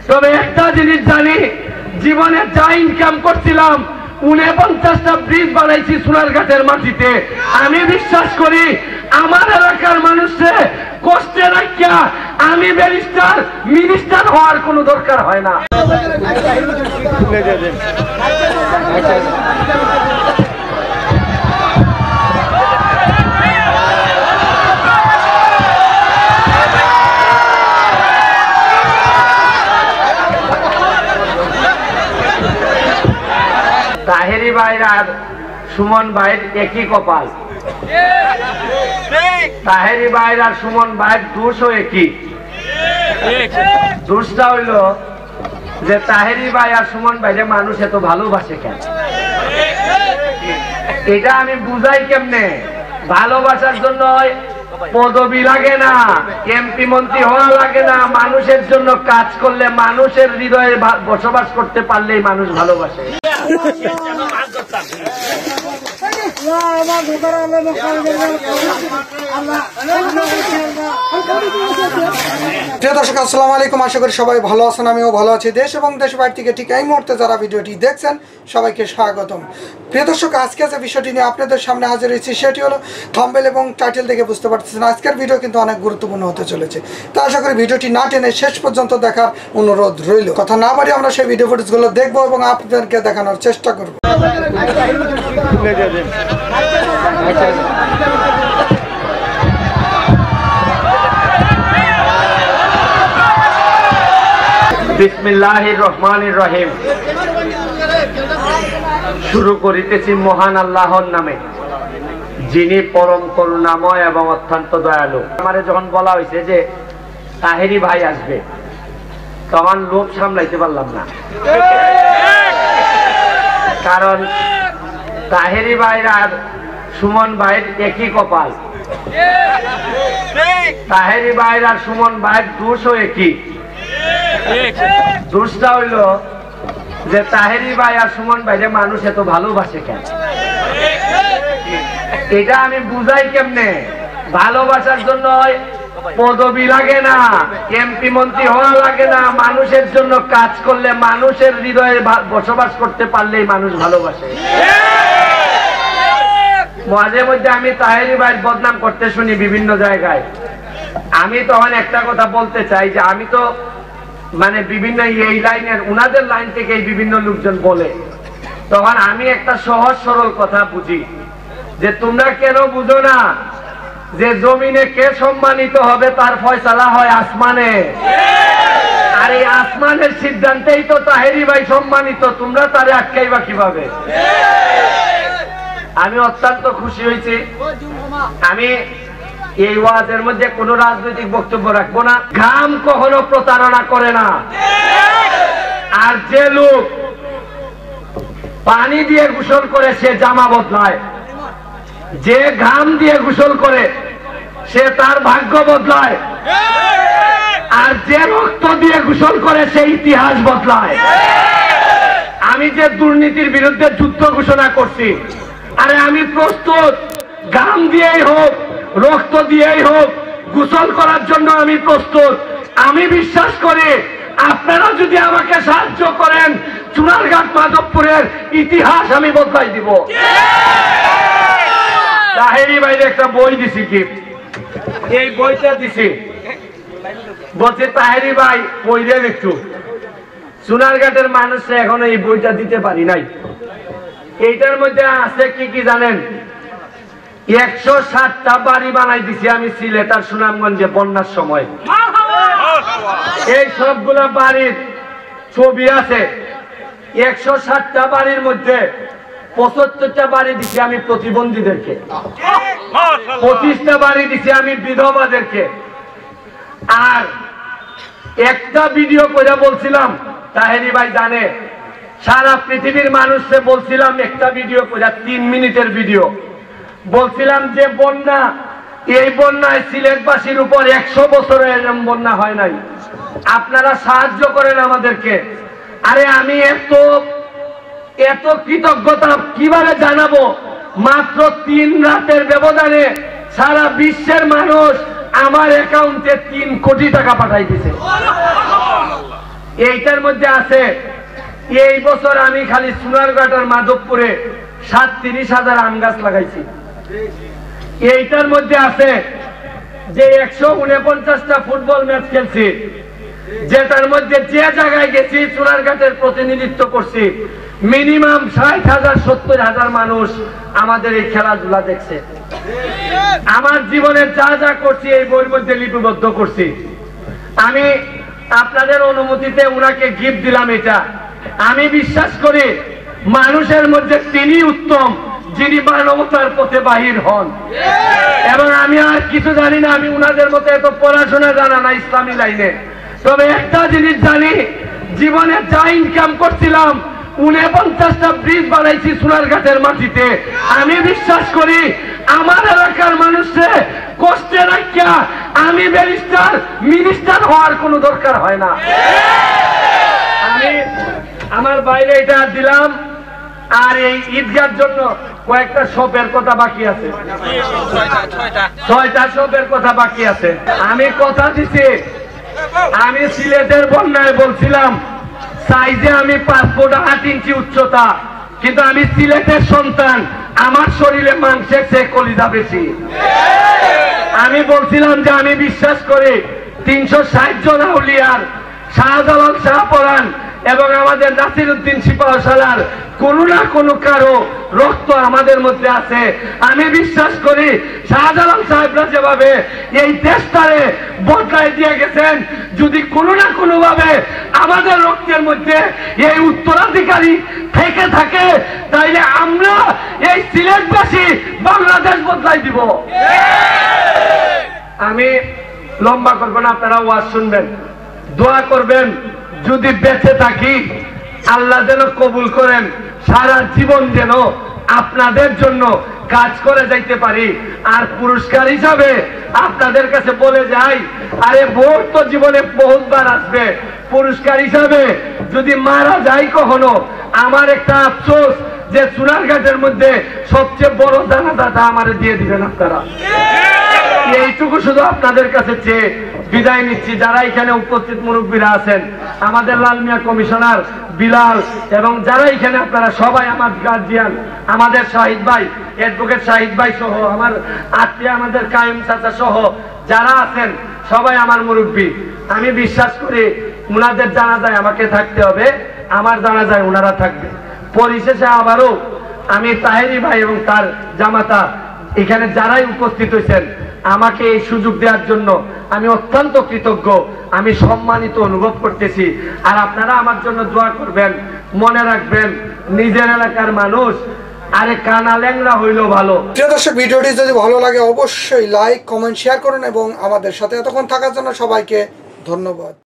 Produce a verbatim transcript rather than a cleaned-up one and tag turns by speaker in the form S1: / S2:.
S1: তবে একটা জিনিস জানি, জীবনে যা ইনকাম করছিলাম উনপঞ্চাশটা ব্রিজ বানাইছি সোনারঘাটের মাটিতে। আমি বিশ্বাস করি আমার এলাকার মানুষে কষ্টে রাখিয়া আমি ব্যারিস্টার মিনিস্টার হওয়ার কোনো দরকার হয় না। তাহেরি ভাইয়ের আর সুমন ভাইয়ের একই কপাল। তাহেরি ভাইয়ের আর সুমন ভাইয়ের দোষও একই। দোষটা হইল যে তাহেরি ভাই আর সুমন ভাইরে মানুষ এত ভালোবাসে কেন, এটা আমি বুঝাই কেমনে। ভালোবাসার জন্য পদবি লাগে না, এমপি মন্ত্রী হওয়া লাগে না, মানুষের জন্য কাজ করলে, মানুষের হৃদয়ে বসবাস করতে পারলেই মানুষ ভালোবাসে।
S2: প্রিয় দর্শক আসসালামু আলাইকুম, আশা করি সবাই ভালো আছেন। আমিও ভালো আছি। দেশ এবং দেশের বাইরে থেকে ঠিক এই মুহূর্তে যারা ভিডিওটি দেখছেন সবাইকে স্বাগতম। প্রিয় দর্শক, আজকে যে বিষয়টি নিয়ে আপনাদের সামনে হাজির হয়েছি সেটি হলো থাম্বনেল এবং টাইটেল দেখে বুঝতে পারতেছেন আজকের ভিডিও কিন্তু অনেক গুরুত্বপূর্ণ হতে চলেছে। তো আশা করি ভিডিওটি না টেনে শেষ পর্যন্ত দেখার অনুরোধ রইল। কথা না বাড়িয়ে আমরা সেই ভিডিও ফুটেজগুলো দেখবো এবং আপনাদেরকে দেখানোর চেষ্টা করবো।
S1: বিসমিল্লাহির রহমানির রহিম। শুরু করিতেছি মহান আল্লাহর নামে, যিনি পরম করুণাময় এবং অত্যন্ত দয়ালু। আমারে যখন বলা হয়েছে যে তাহেরি ভাই আসবে, তখন লোভ সামলাইতে পারলাম না, কারণ তাহেরি ভাইয়ের আর সুমন ভাইয়ের একই কপাল। তাহেরি ভাইয়ের আর সুমন ভাইয়ের দোষও একই। দোষটা হইল যে তাহেরি ভাই আর সুমন ভাইরে মানুষ এত ভালোবাসে কেন, এটা আমি বুঝাই কেমনে। ভালোবাসার জন্য পদবি লাগে না, এমপি মন্ত্রী হওয়া লাগে না, মানুষের জন্য কাজ করলে, মানুষের হৃদয়ে বসবাস করতে পারলেই মানুষ ভালোবাসে। মাঝে মধ্যে আমি তাহেরি ভাইয়ের বদনাম করতে শুনি বিভিন্ন জায়গায়। আমি তখন একটা কথা বলতে চাই যে আমি তো মানে বিভিন্ন এই লাইনের উনাদের লাইন থেকে বিভিন্ন লোকজন বলে, তখন আমি একটা সহজ সরল কথা বুঝি যে তোমরা কেন বুঝো না যে জমিনে কে সম্মানিত হবে তার ফয়সালা হয় আসমানে, আর এই আসমানের সিদ্ধান্তেই তো তাহেরি ভাই সম্মানিত, তোমরা তারে আটকাইবা কিভাবে? আমি অত্যন্ত খুশি হয়েছি। আমি এই ওয়াজের মধ্যে কোন রাজনৈতিক বক্তব্য রাখবো না। ঘাম কখনো প্রতারণা করে না, আর যে লোক পানি দিয়ে গোসল করে সে জামা বদলায়, যে ঘাম দিয়ে গোসল করে সে তার ভাগ্য বদলায়, আর যে রক্ত দিয়ে গোসল করে সে ইতিহাস বদলায়। আমি যে দুর্নীতির বিরুদ্ধে যুদ্ধ ঘোষণা করছি, আরে আমি প্রস্তুত, ঘাম দিয়েই হোক, রক্ত দিয়েই হোক, গোসল করার জন্য আমি প্রস্তুত। আমি বিশ্বাস করি আপনারা যদি আমাকে সাহায্য করেন, চুনারঘাট মাধবপুরের ইতিহাস আমি বদলাই দিব। তাহেরি ভাইয়ের একটা বই দিছি, কি এই বইটা দিছি, বলছে তাহেরি ভাই পড়লেন একটু। চুনারঘাটের মানুষরা এখনো এই বইটা দিতে পারি নাই। এইটার মধ্যে আছে কি কি জানেন? একশো ষাটটা বাড়ি বানাই দিছি আমি সিলেট আর সুনামগঞ্জে বন্যার সময়। এই সবগুলা বাড়ির ছবি আছে। একশো ষাটটা বাড়ির মধ্যে পঁচাত্তরটা বাড়ি দিছি আমি প্রতিবন্ধীদেরকে, পঁচিশটা বাড়ি দিছি আমি বিধবাদেরকে। আর একটা ভিডিও করে বলছিলাম, তাহেরি ভাই জানে, সারা পৃথিবীর মানুষকে বলছিলাম একটা ভিডিও করে, তিন মিনিটের ভিডিও, বলছিলাম যে বন্যা, এই বন্যায় সিলেটবাসীর উপর একশো বছরে এরকম বন্যা হয় নাই, আপনারা সাহায্য করেন আমাদেরকে। আরে আমি এত এত কৃতজ্ঞতা কিভাবে জানাবো? মাত্র তিন রাতের ব্যবধানে সারা বিশ্বের মানুষ আমার অ্যাকাউন্টে তিন কোটি টাকা পাঠাই দিছে। এইটার মধ্যে আছে এই বছর আমি খালি সোনারঘাটার মাধবপুরে সাতত্রিশ হাজার আম গাছ লাগাইছি। এইটার মধ্যে আছে যে একশো উনপঞ্চাশটা ফুটবল ম্যাচ খেলছি, যেটার মধ্যে যে জায়গায় গেছি সোনারঘাটের প্রতিনিধিত্ব করছি, মিনিমাম ষাট হাজার সত্তর হাজার মানুষ আমাদের এই খেলাধুলা দেখছে। আমার জীবনে যা যা করছি এই বইয়ের মধ্যে লিপিবদ্ধ করছি। আমি আপনাদের অনুমতিতে উনাকে গিফট দিলাম। এটা আমি বিশ্বাস করি মানুষের মধ্যে তিনি উত্তম যিনি মানবতার পথে বাহির হন। এবং আমি আর কিছু জানি না, আমি উনাদের মতো এত পড়াশোনা জানা না ইসলামী লাইনে। তবে একটা জিনিস জানি, জীবনে যা ইনকাম করছিলাম উনপঞ্চাশটা ব্রিজ বানাইছি সোনারঘাটের মাটিতে। আমি বিশ্বাস করি আমার এলাকার মানুষে কষ্টে রাখিয়া আমি ব্যারিস্টার মিনিস্টার হওয়ার কোনো দরকার হয় না। আমি আমার বাইরে এটা দিলাম। আর এই ঈদগার জন্য কয়েকটা শপের কথা বাকি আছে, ছয়টা শপের কথা বাকি আছে। আমি কথা দিছি, আমি সিলেটের বন্যায় বলছিলাম সাইজে আমি পাঁচ ফুট আট ইঞ্চি উচ্চতা, কিন্তু আমি সিলেটের সন্তান, আমার শরীরে মাংসের চেয়ে কলিজা বেশি। আমি বলছিলাম যে আমি বিশ্বাস করি তিনশো ষাট জন আউলিয়ার, শাহজালাল শাহপরান এবং আমাদের নাসিরউদ্দিন সিপাহসালার কোনো না কোনো কারো রক্ত আমাদের মধ্যে আছে। আমি বিশ্বাস করি শাহজালাল সাহেবরা যেভাবে এই দেশটারে বদলায় দিয়ে গেছেন, যদি কোনো না কোনো ভাবে আমাদের রক্তের মধ্যে এই উত্তরাধিকারী থেকে থাকে, তাইলে আমরা এই সিলেটবাসী বাংলাদেশ বদলাই দিব। আমি লম্বা করব না, আপনারা ওয়াজ শুনবেন, দোয়া করবেন। যদি বেঁচে থাকি আল্লাহ যেন কবুল করেন, সারা জীবন যেন আপনাদের জন্য কাজ করে যাইতে পারি। আর পুরস্কার হিসাবে আপনাদের কাছে বলে যাই, আরে ভোট তো জীবনে বহুতবার আসবে, পুরস্কার হিসাবে যদি মারা যাই কখনো, আমার একটা আফসোস যে সোনারঘাটের মধ্যে সবচেয়ে বড় জানাজাটা আমারে দিয়ে দিবেন আপনারা। এইটুকু শুধু আপনাদের কাছে চেয়ে বিদায় নিচ্ছি। যারা এখানে উপস্থিত মুরব্বীরা আছেন, আমাদের লাল মিয়া কমিশনার বিলাল এবং যারা এখানে আপনারা সবাই আমার গার্জিয়ান, আমাদের শাহিদ ভাই, অ্যাডভোকেট শাহিদ ভাই সহ আমার আত্মীয়, আমাদের কায়েম চাচা সহ যারা আছেন সবাই আমার মুরব্বী। আমি বিশ্বাস করি উনাদের জানাজায় আমাকে থাকতে হবে, আমার জানাজায় উনারা থাকবে। পরিশেষে আবারও আমি তাহেরি ভাই এবং তার জামাতা এখানে যারাই উপস্থিত হয়েছেন, আমাকে এই সুযোগ দেওয়ার জন্য আমি অত্যন্ত কৃতজ্ঞ, আমি সম্মানিত অনুভব করতেছি। আর আপনারা আমার জন্য দোয়া করবেন। মনে রাখবেন নিজের এলাকার মানুষ আরে কানা ল্যাংড়া হইলেও ভালো।
S2: প্রিয় দর্শক, ভিডিওটি যদি ভালো লাগে অবশ্যই লাইক কমেন্ট শেয়ার করুন এবং আমাদের সাথে এতক্ষণ থাকার জন্য সবাইকে ধন্যবাদ।